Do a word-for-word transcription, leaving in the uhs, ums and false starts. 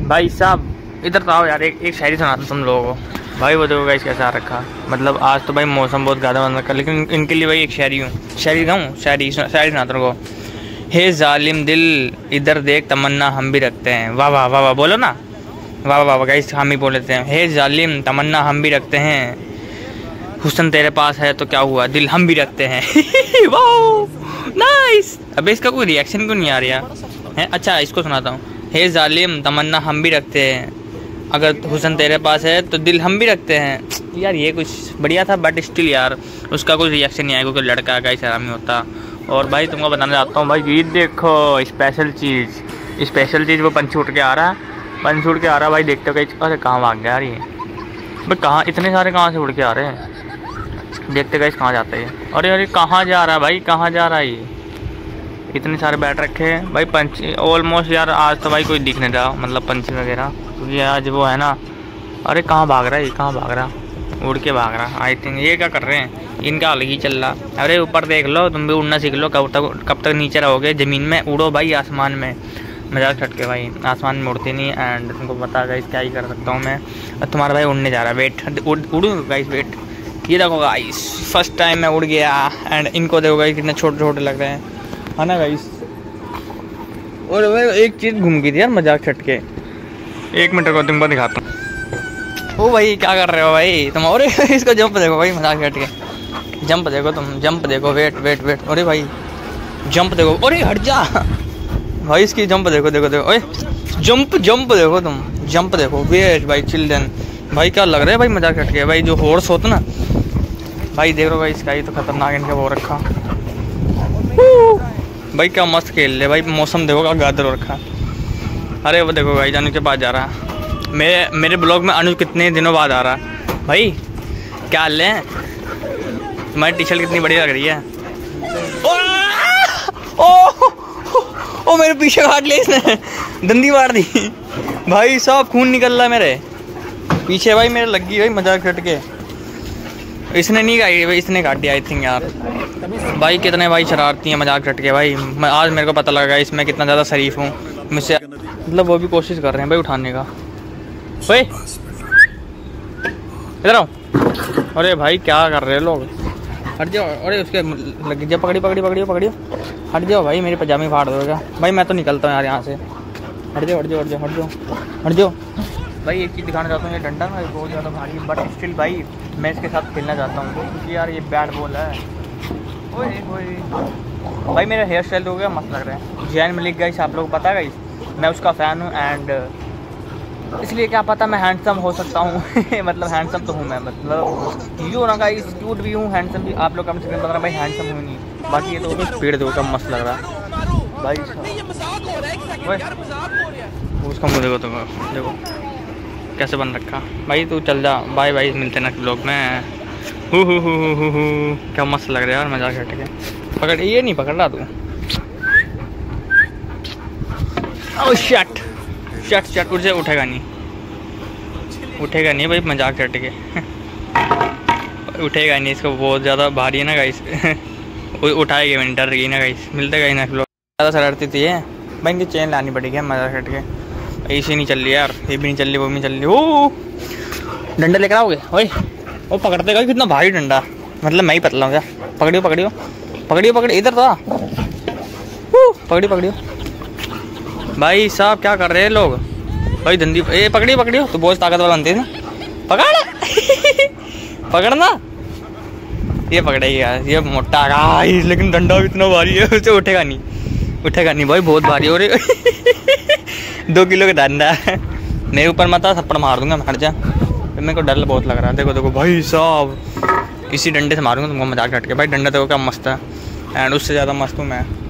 भाई साहब इधर तो आओ यार, एक एक शायरी सुनाता हूँ तुम लोगों को। भाई वो देखो गाइस कैसा आ रखा, मतलब आज तो भाई मौसम बहुत ज़्यादा बन रखा, लेकिन इनके लिए भाई एक शायरी हूँ, शायरी गाऊँ, शायरी शायरी सुनाता हूँ। हे जालिम दिल इधर देख तमन्ना हम भी रखते हैं। वाह वाह वाह वाह बोलो ना, वाह वाह वाह गाइस हम ही बोल लेते हैं। हे जालिम तमन्ना हम भी रखते हैं, हुस्न तेरे पास है तो क्या हुआ दिल हम भी रखते हैं। वाह नाइस। अबे इसका कोई रिएक्शन क्यों नहीं आ रहा है? अच्छा इसको सुनाता हूँ। हे जालिम तमन्ना हम भी रखते हैं, अगर हुस्न तेरे पास है तो दिल हम भी रखते हैं। यार ये कुछ बढ़िया था, बट स्टिल यार उसका कोई रिएक्शन नहीं आया क्योंकि लड़का का इस आरामी होता। और भाई तुमको बताना चाहता हूँ भाई, ये देखो स्पेशल चीज़, स्पेशल चीज़ वो पंछी उठ के आ रहा है, पंछी उड़ के आ रहा है भाई। देखते हो कहीं, अरे कहाँ भाग गया यार ये भाई, कहाँ इतने सारे कहाँ से उड़ के आ रहे हैं? देखते गए कहाँ जाता है? अरे अरे कहाँ जा रहा है भाई, कहाँ जा रहा है ये? इतने सारे बैठ रखे हैं भाई पंछी ऑलमोस्ट। यार आज तो भाई कोई दिख नहीं रहा, मतलब पंछी वगैरह, क्योंकि आज वो है ना। अरे कहाँ भाग रहा है ये, कहाँ भाग रहा, उड़ के भाग रहा। आई थिंक ये क्या कर रहे हैं, इनका अलग ही चल रहा। अरे ऊपर देख लो, तुम भी उड़ना सीख लो, कब तक कब तक नीचे रहोगे? ज़मीन में उड़ो भाई, आसमान में मजाक छटके भाई, आसमान में उड़ती नहीं। एंड तुमको पता गाइस क्या ही कर सकता हूँ मैं। और तुम्हारा भाई उड़ने जा रहा है, वेट उड़ूँ गाइस, वेट। ये देखो गाइस फर्स्ट टाइम मैं उड़ गया। एंड इनको देखो गाइस कितने छोटे छोटे लग रहे हैं, है ना गाइस। और मैं एक चीज़ घूम गई थी यार मजाक छटके, एक मिनट को तुमको दिखाता हूँ। ओ भाई क्या कर रहे हो भाई तुम? और इसको जंप देखो भाई मजाक छटके, जंप देखो तुम, जंप देखो, वेट वेट वेट। अरे भाई जंप देखो, अरे हट जा भाई, इसकी जंप देखो देखो देखो, ओए जंप जंप देखो तुम, जंप देखो, वेट भाई चिल्ड्रन। भाई क्या लग रहा है भाई मजाक छटके भाई, जो हॉर्स होता ना भाई, देख रहे हो भाई इसका ही तो खतरनाक इनका वो रखा भाई, क्या मस्त खेल ले भाई। मौसम देखो क्या गादर रखा। अरे वो देखो भाई जानू के पास जा रहा है, मेरे मेरे ब्लॉग में अनुज कितने दिनों बाद आ रहा है भाई। क्या हाल है तुम्हारी? टी शर्ट कितनी बढ़िया लग रही है। ओ, ओ, ओ मेरे पीछे काट लिया इसने, दंदी मार दी भाई साहब, खून निकल रहा है मेरे पीछे भाई, मेरे लग गई भाई मजाक छटके। इसने नहीं काटी भाई, इसने काटी आई थिंक यार। भाई कितने भाई शरारती हैं मजाक छटके भाई। मैं आज मेरे को पता लगा इसमें कितना ज़्यादा शरीफ हूँ मुझसे, मतलब वो भी कोशिश कर रहे हैं भाई उठाने का। भाई इधर आओ। अरे भाई क्या कर रहे हैं लोग, हट जाओ। अरे उसके लग जाओ, पकड़ी पकड़ी पकड़ियो पकड़ियो, हट जाओ भाई, मेरी पजामी फाड़ दोगा भाई। मैं तो निकलता हूँ यार यहाँ से, हट जाओ हट जाओ हट जाओ हट जाओ हट जाओ भाई। एक चीज़ दिखाना चाहता हूँ, ये डंडा ना बहुत ज़्यादा भारी, बट स्टिल भाई मैं इसके साथ खेलना चाहता हूँ क्योंकि यार ये बैट बॉल है। ओए ओए भाई मेरा हेयर स्टाइल हो गया मस्त लग रहा है। जैन मलिक गाइस आप लोग पता गाइस, मैं उसका फ़ैन हूँ। एंड इसलिए क्या पता मैं हैंडसम हो सकता हूँ मतलब हैंडसम तो हूँ मैं, मतलब यू ना गाइस, क्यूट भी हूँ, हैंडसम भी। आप लोग कम से कम पता भाई हैंडसम हूँ नहीं, बाकी ये तो स्पीड देखो कम मस्त लग रहा है भाई। उसका मुँह देखो, तुम देखो कैसे बन रखा भाई। तू चल जा, बाय बाय, मिलते ना ब्लॉग में। हु हु हु हु हु हु क्या मस्त लग रहा है यार मजाक हट के। पकड़, ये नहीं पकड़ रहा तू। ओह शट शट शट, उठ जा, उठेगा नहीं, उठेगा नहीं भाई मजाक हट के उठेगा नहीं, इसको बहुत ज़्यादा भारी है ना गाइस उठाएगी, मैंने डर गई ना गाइस। मिलते गई ना ब्लॉग। ज़्यादा शरारती थी है भाई, इनकी चेन लानी पड़ेगी मजाक हट के। ऐसी नहीं चल रही यार, ये भी नहीं चल रही, वो भी नहीं चल रही। ओ डंडा लेकर आओगे? ओए वो पकड़ते गए, कितना भारी डंडा, मतलब मैं ही पतला हूँ क्या? पकड़ियो पकड़ियो पकड़ियो पकड़ियो, इधर था, पकड़ियो पकड़ियो भाई साहब। क्या कर रहे हैं लोग भाई, धंधी। ए पकड़ियो पकड़ियो, तो बहुत ताकतवर बनती है ना, पकड़ पकड़ना। ये पकड़ेगी यार, ये मोटा गाइस, लेकिन डंडा भी इतना भारी है, उसे उठेगा नहीं, उठेगा नहीं भाई, बहुत भारी हो रही दो किलो का डंडा है मेरे ऊपर, मत थप्पड़ मार दूंगा, हट जा। मेरे को डर बहुत लग रहा है। देखो देखो भाई साहब, किसी डंडे से मारूंगा तुमको मजाक हट के भाई। डंडा देखो क्या मस्त है, एंड उससे ज़्यादा मस्त हूँ मैं।